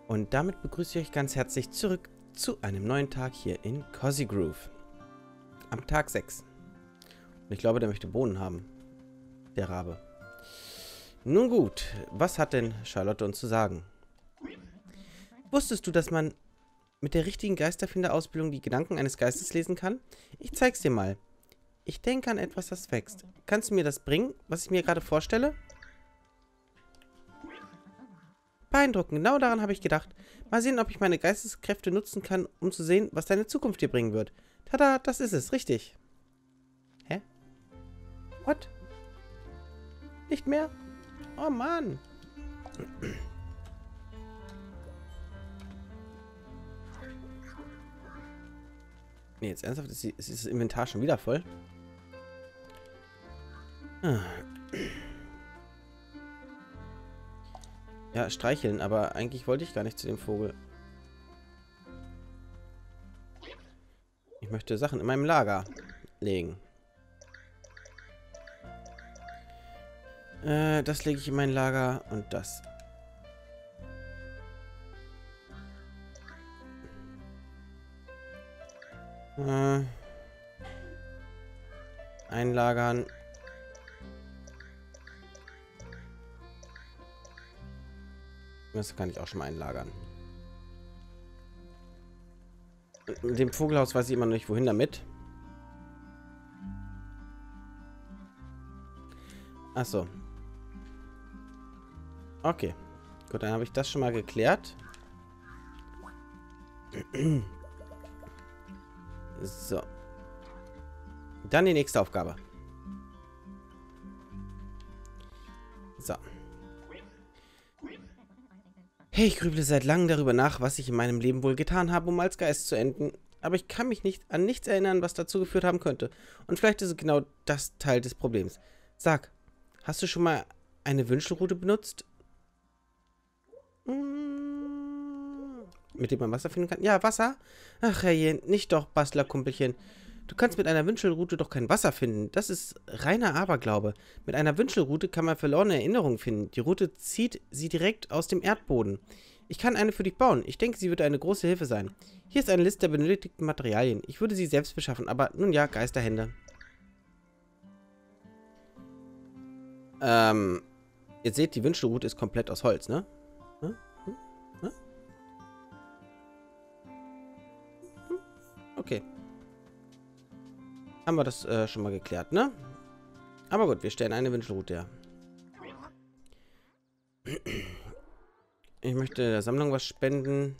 Und damit begrüße ich euch ganz herzlich zurück zu einem neuen Tag hier in Cozy Groove. Am Tag 6. Und ich glaube, der möchte Bohnen haben. Der Rabe. Nun gut, was hat denn Charlotte uns zu sagen? Wusstest du, dass man mit der richtigen Geisterfinderausbildung die Gedanken eines Geistes lesen kann? Ich zeig's dir mal. Ich denke an etwas, das wächst. Kannst du mir das bringen, was ich mir gerade vorstelle? Beeindruckend, genau daran habe ich gedacht. Mal sehen, ob ich meine Geisteskräfte nutzen kann, um zu sehen, was deine Zukunft dir bringen wird. Tada, das ist es, richtig. Hä? What? Nicht mehr? Oh Mann. Nee, jetzt ernsthaft, ist das Inventar schon wieder voll? Ja, streicheln, aber eigentlich wollte ich gar nicht zu dem Vogel. Ich möchte Sachen in meinem Lager legen. Das lege ich in mein Lager und das. Einlagern. Das kann ich auch schon mal einlagern. Mit dem Vogelhaus weiß ich immer noch nicht, wohin damit. Ach so. Okay. Gut, dann habe ich das schon mal geklärt. So. Dann die nächste Aufgabe. So. Hey, ich grüble seit langem darüber nach, was ich in meinem Leben wohl getan habe, um als Geist zu enden. Aber ich kann mich nicht an nichts erinnern, was dazu geführt haben könnte. Und vielleicht ist es genau das Teil des Problems. Sag, hast du schon mal eine Wünschelrute benutzt? Mit dem man Wasser finden kann? Ja, Wasser? Ach, herrje, nicht doch, Bastlerkumpelchen. Du kannst mit einer Wünschelrute doch kein Wasser finden. Das ist reiner Aberglaube. Mit einer Wünschelrute kann man verlorene Erinnerungen finden. Die Route zieht sie direkt aus dem Erdboden. Ich kann eine für dich bauen. Ich denke, sie wird eine große Hilfe sein. Hier ist eine Liste der benötigten Materialien. Ich würde sie selbst beschaffen, aber nun ja, Geisterhände. Ihr seht, die Wünschelrute ist komplett aus Holz, ne? Okay. Haben wir das schon mal geklärt, ne? Aber gut, wir stellen eine Wünschelrute her. Ich möchte der Sammlung was spenden.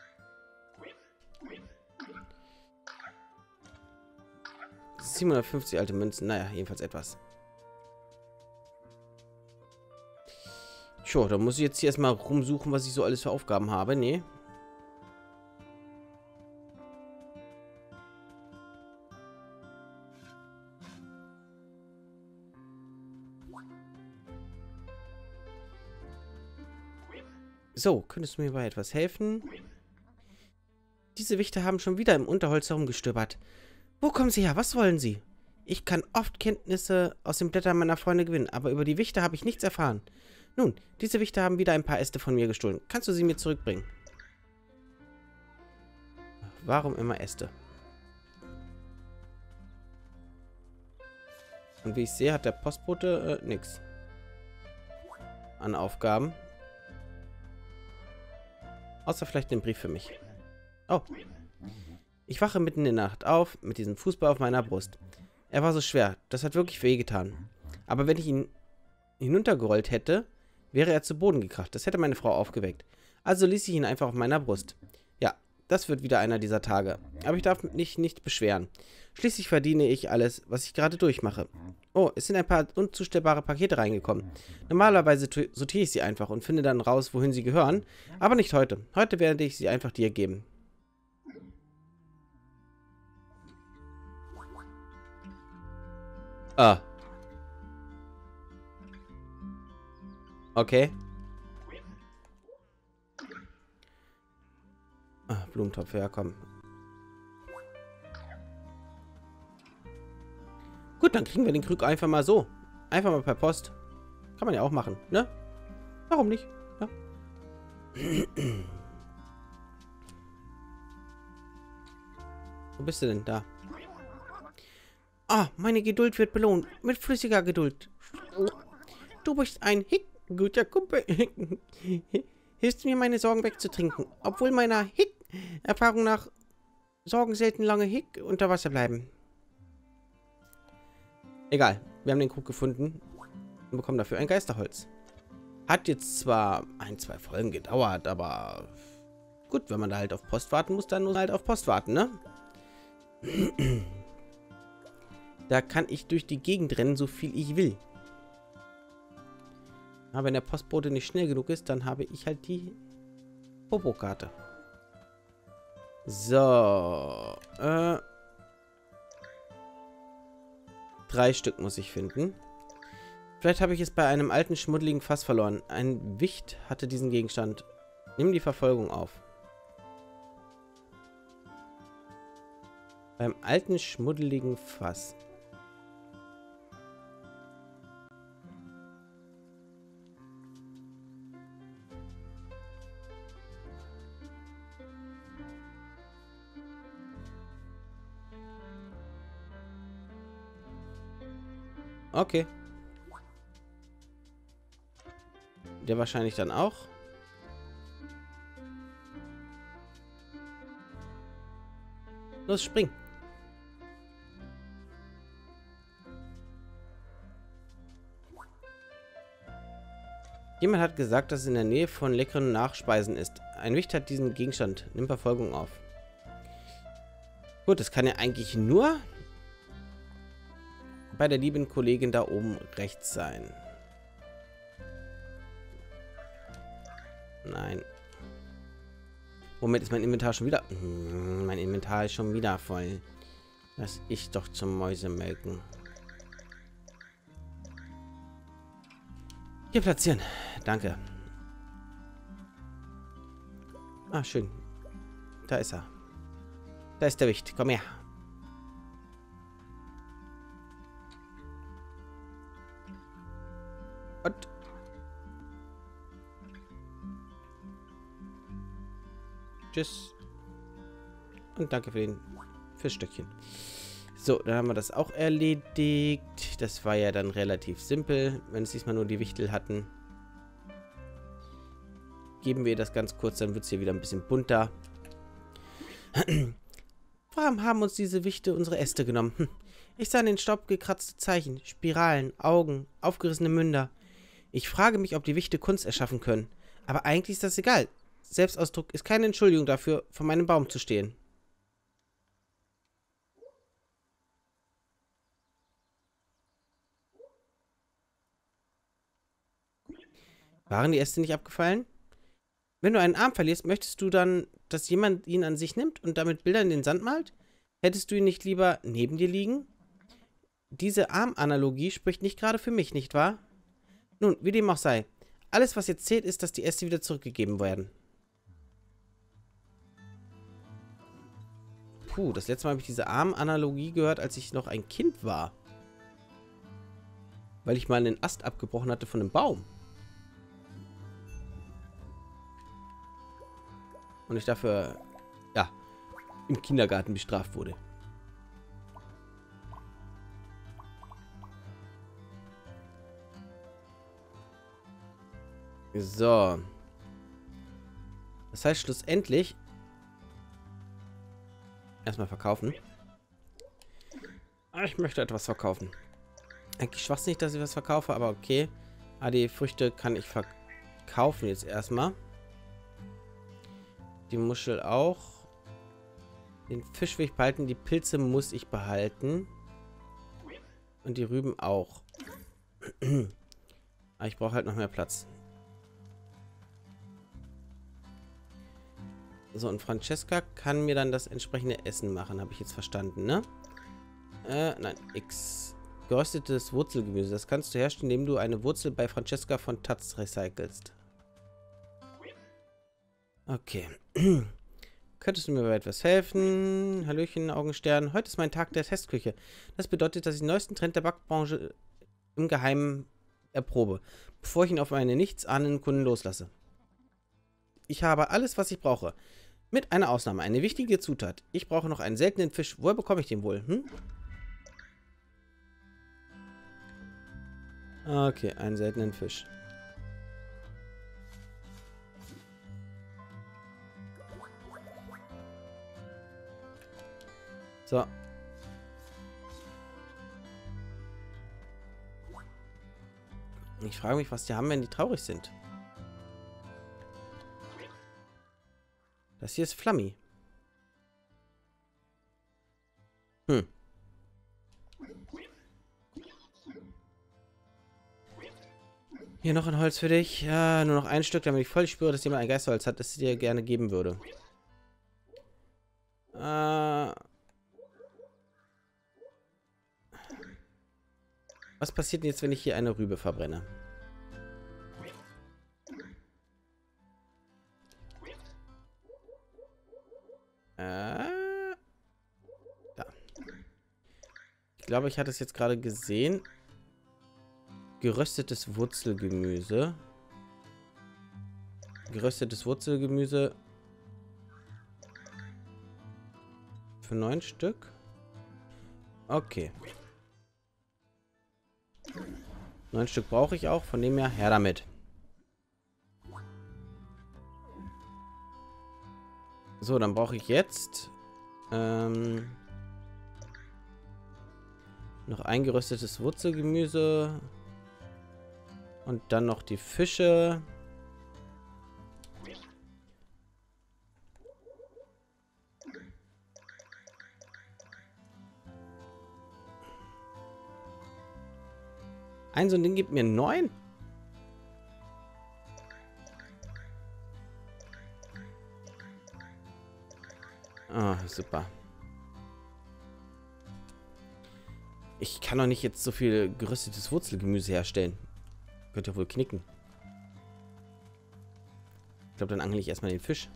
Das 750 alte Münzen. Naja, jedenfalls etwas. Tja, da muss ich jetzt hier erstmal rumsuchen, was ich so alles für Aufgaben habe. Nee. So, könntest du mir bei etwas helfen? Diese Wichter haben schon wieder im Unterholz herumgestöbert. Wo kommen sie her? Was wollen sie? Ich kann oft Kenntnisse aus den Blättern meiner Freunde gewinnen, aber über die Wichter habe ich nichts erfahren. Nun, diese Wichter haben wieder ein paar Äste von mir gestohlen. Kannst du sie mir zurückbringen? Warum immer Äste? Und wie ich sehe, hat der Postbote nichts an Aufgaben. Außer vielleicht den Brief für mich. Oh. Ich wache mitten in der Nacht auf, mit diesem Fußball auf meiner Brust. Er war so schwer, das hat wirklich wehgetan. Aber wenn ich ihn hinuntergerollt hätte, wäre er zu Boden gekracht. Das hätte meine Frau aufgeweckt. Also ließ ich ihn einfach auf meiner Brust. Ja, das wird wieder einer dieser Tage. Aber ich darf mich nicht beschweren. Schließlich verdiene ich alles, was ich gerade durchmache. Oh, es sind ein paar unzustellbare Pakete reingekommen. Normalerweise sortiere ich sie einfach und finde dann raus, wohin sie gehören. Aber nicht heute. Heute werde ich sie einfach dir geben. Ah. Okay. Ah, Blumentopf, ja, komm. Gut, dann kriegen wir den Krug einfach mal so. Einfach mal per Post. Kann man ja auch machen, ne? Warum nicht? Ja. Wo bist du denn? Da. Ah, meine Geduld wird belohnt. Mit flüssiger Geduld. Du bist ein guter Kumpel. Hilfst mir, meine Sorgen wegzutrinken. Obwohl meiner Erfahrung nach Sorgen selten lange unter Wasser bleiben. Egal. Wir haben den Krug gefunden und bekommen dafür ein Geisterholz. Hat jetzt zwar 1-2 Folgen gedauert, aber gut, wenn man da halt auf Post warten muss, dann muss man halt auf Post warten, ne? Da kann ich durch die Gegend rennen, so viel ich will. Aber wenn der Postbote nicht schnell genug ist, dann habe ich halt die Popokarte. So. 3 Stück muss ich finden. Vielleicht habe ich es bei einem alten, schmuddeligen Fass verloren. Ein Wicht hatte diesen Gegenstand. Nimm die Verfolgung auf. Beim alten, schmuddeligen Fass. Okay. Der wahrscheinlich dann auch. Los, spring. Jemand hat gesagt, dass es in der Nähe von leckeren Nachspeisen ist. Ein Wicht hat diesen Gegenstand. Nimm Verfolgung auf. Gut, das kann ja eigentlich nur bei der lieben Kollegin da oben rechts sein. Nein. Moment, ist mein Inventar schon wieder... mein Inventar ist schon wieder voll. Lass ich doch zum Mäusemelken. Hier platzieren. Danke. Ah, schön. Da ist er. Da ist der Wicht. Komm her. Und... Tschüss. Und danke fürs Stückchen. So, dann haben wir das auch erledigt. Das war ja dann relativ simpel, wenn es diesmal nur die Wichtel hatten. Geben wir das ganz kurz, dann wird es hier wieder ein bisschen bunter. Warum haben uns diese Wichte unsere Äste genommen? Ich sah in den Staub gekratzte Zeichen, Spiralen, Augen, aufgerissene Münder. Ich frage mich, ob die Wichte Kunst erschaffen können. Aber eigentlich ist das egal. Selbstausdruck ist keine Entschuldigung dafür, vor meinem Baum zu stehen. Waren die Äste nicht abgefallen? Wenn du einen Arm verlierst, möchtest du dann, dass jemand ihn an sich nimmt und damit Bilder in den Sand malt? Hättest du ihn nicht lieber neben dir liegen? Diese Armanalogie spricht nicht gerade für mich, nicht wahr? Nun, wie dem auch sei. Alles, was jetzt zählt, ist, dass die Äste wieder zurückgegeben werden. Puh, das letzte Mal habe ich diese Armanalogie gehört, als ich noch ein Kind war. Weil ich mal einen Ast abgebrochen hatte von einem Baum. Und ich dafür, ja, im Kindergarten bestraft wurde. So. Das heißt schlussendlich erstmal verkaufen. Ich möchte etwas verkaufen. Eigentlich schwachsinnig, dass ich was verkaufe, aber okay. Die Früchte kann ich verkaufen jetzt erstmal. Die Muschel auch. Den Fisch will ich behalten. Die Pilze muss ich behalten. Und die Rüben auch. Aber ich brauche halt noch mehr Platz. So, und Francesca kann mir dann das entsprechende Essen machen. Habe ich jetzt verstanden, ne? Nein, X. Geröstetes Wurzelgemüse. Das kannst du herstellen, indem du eine Wurzel bei Francesca von Taz recycelst. Okay. Könntest du mir bei etwas helfen? Hallöchen, Augenstern. Heute ist mein Tag der Testküche. Das bedeutet, dass ich den neuesten Trend der Backbranche im Geheimen erprobe, bevor ich ihn auf meine nichtsahnenden Kunden loslasse. Ich habe alles, was ich brauche. Mit einer Ausnahme. Eine wichtige Zutat. Ich brauche noch einen seltenen Fisch. Woher bekomme ich den wohl? Hm? Okay, einen seltenen Fisch. So. Ich frage mich, was die haben, wenn die traurig sind. Das hier ist Flammi. Hm. Hier noch ein Holz für dich. Ja, nur noch ein Stück, damit ich voll spüre, dass jemand ein Geisterholz hat, das ich dir gerne geben würde. Was passiert denn jetzt, wenn ich hier eine Rübe verbrenne? Da. Ich glaube, ich hatte es jetzt gerade gesehen. Geröstetes Wurzelgemüse. Geröstetes Wurzelgemüse. Für 9 Stück. Okay. 9 Stück brauche ich auch. Von dem her damit. So, dann brauche ich jetzt noch eingeröstetes Wurzelgemüse. Und dann noch die Fische. Ein so ein Ding gibt mir 9. Ah, super. Ich kann doch nicht jetzt so viel geröstetes Wurzelgemüse herstellen. Könnte ja wohl knicken. Ich glaube, dann angle ich erstmal den Fisch.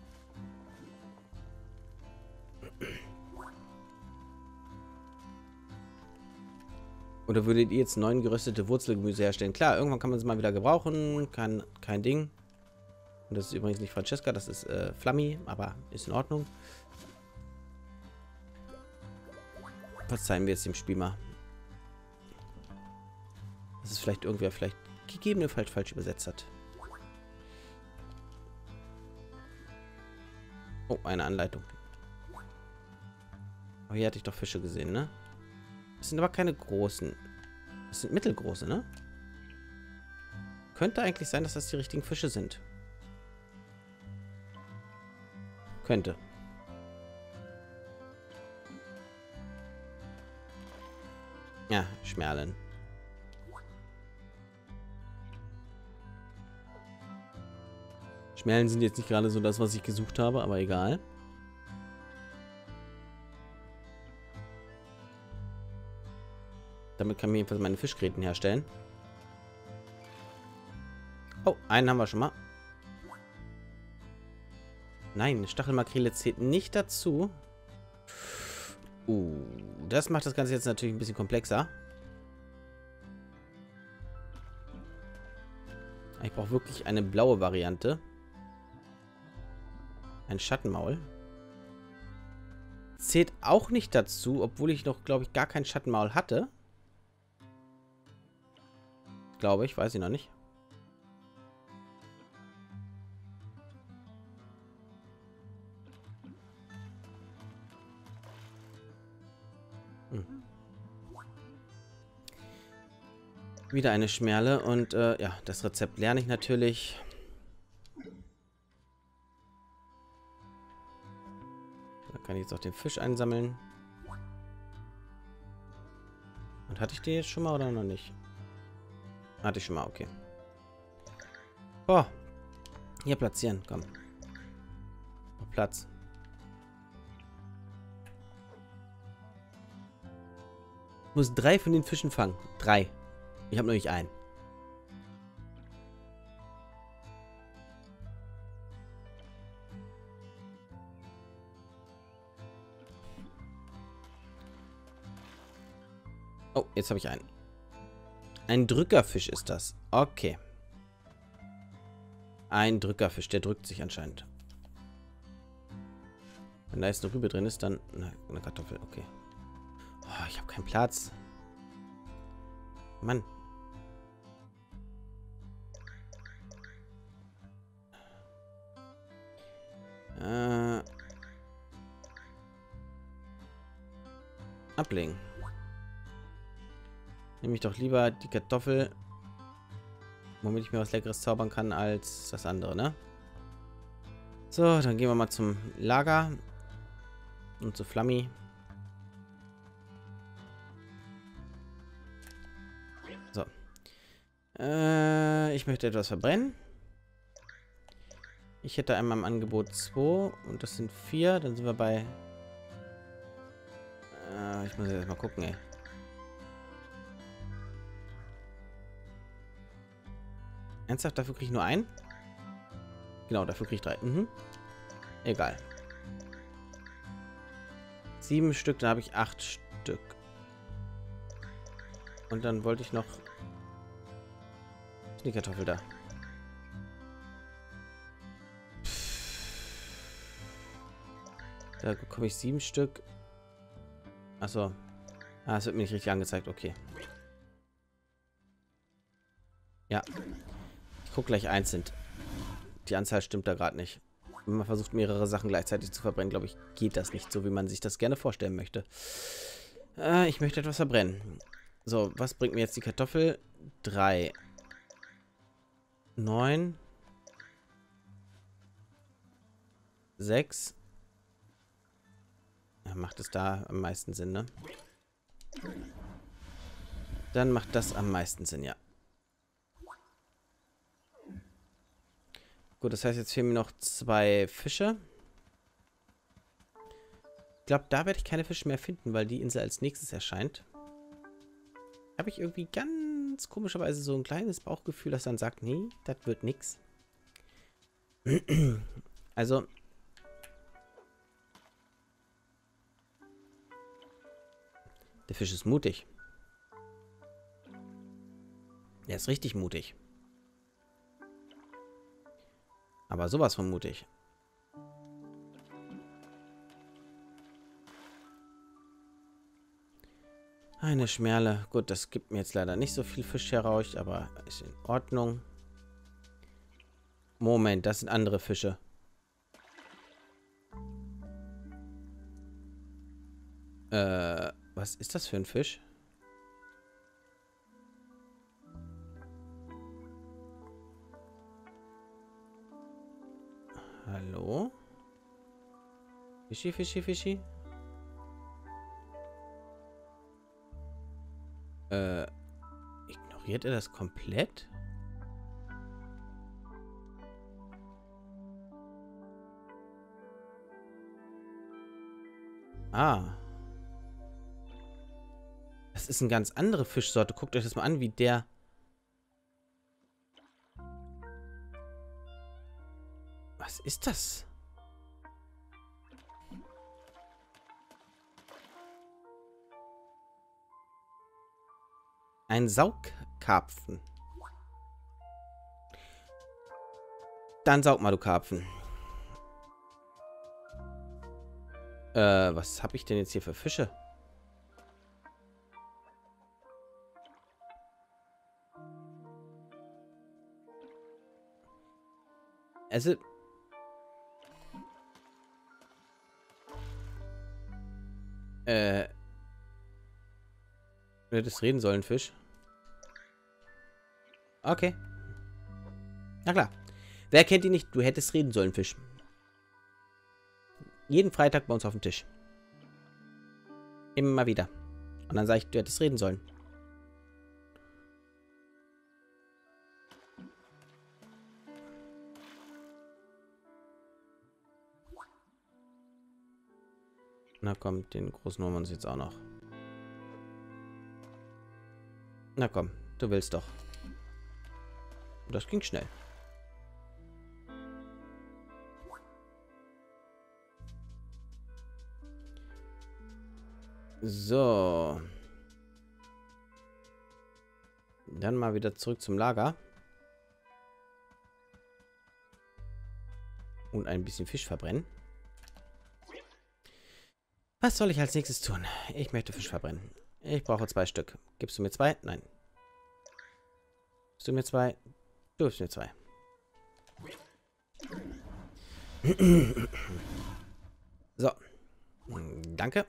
Oder würdet ihr jetzt 9 geröstete Wurzelgemüse herstellen? Klar, irgendwann kann man es mal wieder gebrauchen. Kein Ding. Und das ist übrigens nicht Francesca, das ist Flammi, aber ist in Ordnung. Verzeihen wir jetzt dem Spiel mal. Das ist vielleicht irgendwer gegebenenfalls falsch übersetzt hat. Oh, eine Anleitung. Aber hier hatte ich doch Fische gesehen, ne? Das sind aber keine großen. Das sind mittelgroße, ne? Könnte eigentlich sein, dass das die richtigen Fische sind. Könnte. Ja, Schmerlen. Schmerlen sind jetzt nicht gerade so das, was ich gesucht habe, aber egal. Damit kann ich jedenfalls meine Fischgräten herstellen. Oh, einen haben wir schon mal. Nein, Stachelmakrele zählt nicht dazu. Das macht das Ganze jetzt natürlich ein bisschen komplexer. Ich brauche wirklich eine blaue Variante. Ein Schattenmaul. Zählt auch nicht dazu, obwohl ich noch, glaube ich, gar kein Schattenmaul hatte. Glaube ich, weiß ich noch nicht. Wieder eine Schmerle und ja, das Rezept lerne ich natürlich. Da kann ich jetzt auch den Fisch einsammeln. Und hatte ich den jetzt schon mal oder noch nicht? Hatte ich schon mal, okay. Oh, hier platzieren, komm. Platz. Ich muss 3 von den Fischen fangen. 3. Ich habe noch nicht einen. Oh, jetzt habe ich einen. Ein Drückerfisch ist das. Okay. Ein Drückerfisch, der drückt sich anscheinend. Wenn da jetzt eine Rübe drin ist, dann eine Kartoffel. Okay. Oh, ich habe keinen Platz. Mann. Ablegen. Nehme ich doch lieber die Kartoffel, womit ich mir was Leckeres zaubern kann, als das andere, ne? So, dann gehen wir mal zum Lager und zu Flammi. So. Ich möchte etwas verbrennen. Ich hätte einmal im Angebot 2 und das sind 4. Dann sind wir bei... ich muss jetzt mal gucken, ey. Ernsthaft, dafür kriege ich nur einen? Genau, dafür kriege ich 3. Mhm. Egal. 7 Stück, dann habe ich 8 Stück. Und dann wollte ich noch... die Kartoffel da. Da bekomme ich 7 Stück. Achso. Ah, es wird mir nicht richtig angezeigt. Okay. Ja. Ich gucke gleich einzeln. Die Anzahl stimmt da gerade nicht. Wenn man versucht, mehrere Sachen gleichzeitig zu verbrennen, glaube ich, geht das nicht so, wie man sich das gerne vorstellen möchte. Ich möchte etwas verbrennen. So, was bringt mir jetzt die Kartoffel? 3. 9. 6. Ja, macht es da am meisten Sinn, ne? Dann macht das am meisten Sinn, ja. Gut, das heißt, jetzt fehlen mir noch 2 Fische. Ich glaube, da werde ich keine Fische mehr finden, weil die Insel als nächstes erscheint. Habe ich irgendwie ganz komischerweise so ein kleines Bauchgefühl, das dann sagt, nee, das wird nix. Also... der Fisch ist mutig. Er ist richtig mutig. Aber sowas von mutig. Eine Schmerle. Gut, das gibt mir jetzt leider nicht so viel Fisch heraus, aber ist in Ordnung. Moment, das sind andere Fische. Was ist das für ein Fisch? Hallo? Fischi, Fischi, Fischi? Ignoriert er das komplett? Ah. Das ist eine ganz andere Fischsorte. Guckt euch das mal an, wie der... Was ist das? Ein Saugkarpfen. Dann saug mal, du Karpfen. Was habe ich denn jetzt hier für Fische? Also... du hättest reden sollen, Fisch. Okay. Na klar. Wer kennt ihn nicht? Du hättest reden sollen, Fisch. Jeden Freitag bei uns auf dem Tisch. Immer wieder. Und dann sage ich, du hättest reden sollen. Na komm, den großen holen wir uns jetzt auch noch. Na komm, du willst doch. Das ging schnell. So. Dann mal wieder zurück zum Lager. Und ein bisschen Fisch verbrennen. Was soll ich als nächstes tun? Ich möchte Fisch verbrennen. Ich brauche 2 Stück. Gibst du mir 2? Nein. Gibst du mir 2? Du gibst mir 2. So. Danke.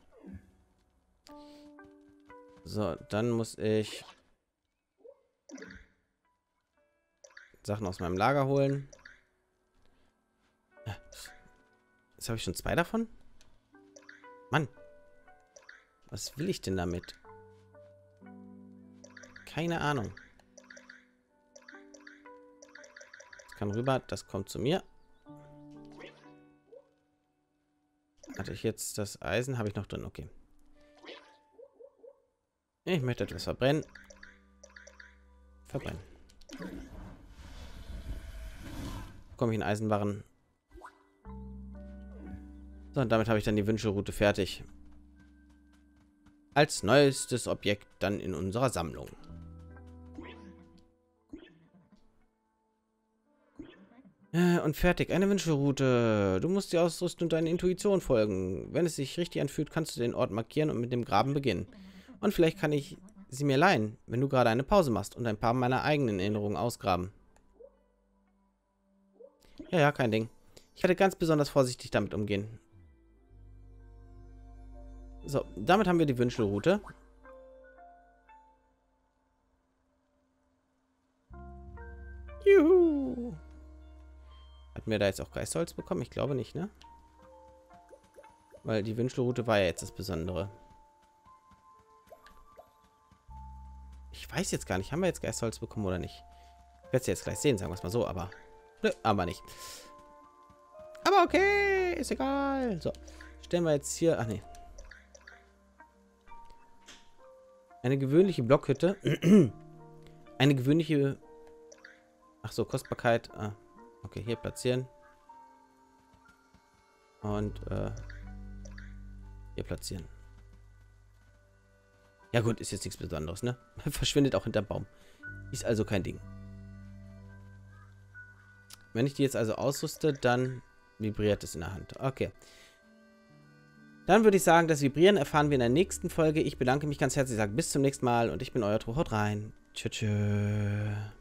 So, dann muss ich Sachen aus meinem Lager holen. Jetzt habe ich schon 2 davon. Mann. Was will ich denn damit? Keine Ahnung. Das kann rüber, das kommt zu mir. Hatte ich jetzt das Eisen? Habe ich noch drin, okay. Ich möchte etwas verbrennen. Verbrennen. Komme ich in Eisenbarren. So, und damit habe ich dann die Wünschelrute fertig. Als neuestes Objekt dann in unserer Sammlung. Und fertig. Eine Wünschelrute. Du musst die Ausrüstung und deiner Intuition folgen. Wenn es sich richtig anfühlt, kannst du den Ort markieren und mit dem Graben beginnen. Und vielleicht kann ich sie mir leihen, wenn du gerade eine Pause machst und ein paar meiner eigenen Erinnerungen ausgraben. Ja, kein Ding. Ich werde ganz besonders vorsichtig damit umgehen. So, damit haben wir die Wünschelrute. Juhu! Hatten wir da jetzt auch Geistholz bekommen? Ich glaube nicht, ne? Weil die Wünschelrute war ja jetzt das Besondere. Ich weiß jetzt gar nicht, haben wir jetzt Geistholz bekommen oder nicht? Ich werde es jetzt gleich sehen, sagen wir es mal so, aber... Nö, aber nicht. Aber okay, ist egal. So, stellen wir jetzt hier... Ach nee. Eine gewöhnliche Blockhütte. Eine gewöhnliche... Ach so, Kostbarkeit. Ah, okay, hier platzieren. Und hier platzieren. Ja gut, ist jetzt nichts Besonderes, ne? Verschwindet auch hinterm Baum. Ist also kein Ding. Wenn ich die jetzt also ausrüste, dann vibriert es in der Hand. Okay. Dann würde ich sagen, das Vibrieren erfahren wir in der nächsten Folge. Ich bedanke mich ganz herzlich, sage bis zum nächsten Mal und ich bin euer Tro. Haut rein. Tschüss.